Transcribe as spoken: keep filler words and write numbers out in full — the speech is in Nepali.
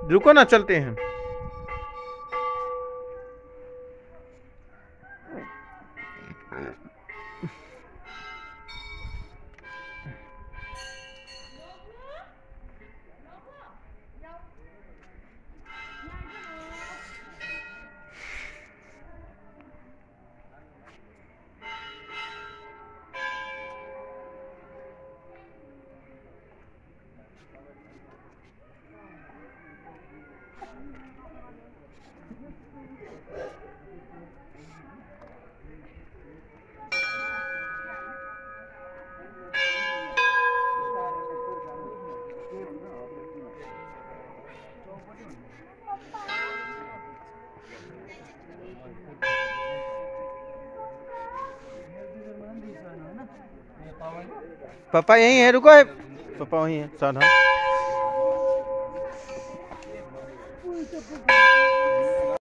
रुको ना, चलते हैं। पापा यहीं है, रुको। पापा वहीं है, साधा।